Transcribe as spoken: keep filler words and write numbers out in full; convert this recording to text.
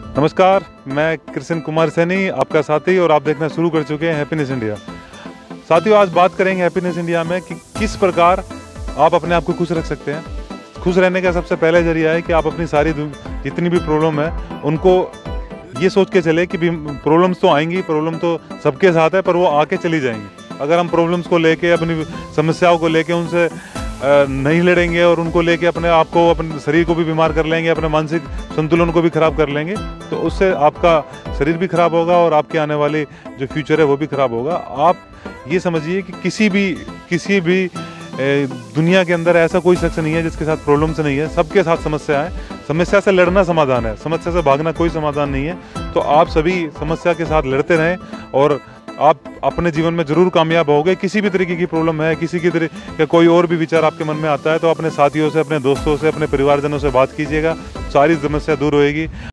नमस्कार, मैं कृष्ण कुमार सैनी, आपका साथी, और आप देखना शुरू कर चुके हैं हैप्पीनेस इंडिया। साथियों, आज बात करेंगे हैप्पीनेस इंडिया में कि किस प्रकार आप अपने आप को खुश रख सकते हैं। खुश रहने का सबसे पहला जरिया है कि आप अपनी सारी जितनी भी प्रॉब्लम है उनको ये सोच के चले कि प्रॉब्लम्स तो आएंगी, प्रॉब्लम तो सबके साथ है, पर वो आके चली जाएंगी। अगर हम प्रॉब्लम्स को लेके, अपनी समस्याओं को लेके उनसे नहीं लड़ेंगे और उनको लेके अपने आप को, अपने शरीर को भी बीमार कर लेंगे, अपने मानसिक संतुलन को भी खराब कर लेंगे, तो उससे आपका शरीर भी खराब होगा और आपके आने वाले जो फ्यूचर है वो भी खराब होगा। आप ये समझिए कि किसी भी किसी भी दुनिया के अंदर ऐसा कोई शख्स नहीं है जिसके साथ प्रॉब्लम्स नहीं है। सबके साथ समस्या है। समस्या से लड़ना समाधान है, समस्या से भागना कोई समाधान नहीं है। तो आप सभी समस्या के साथ लड़ते रहें और आप अपने जीवन में जरूर कामयाब होगे। किसी भी तरीके की प्रॉब्लम है, किसी की तरह का कोई और भी विचार आपके मन में आता है, तो अपने साथियों से, अपने दोस्तों से, अपने परिवारजनों से बात कीजिएगा, सारी समस्या दूर होएगी।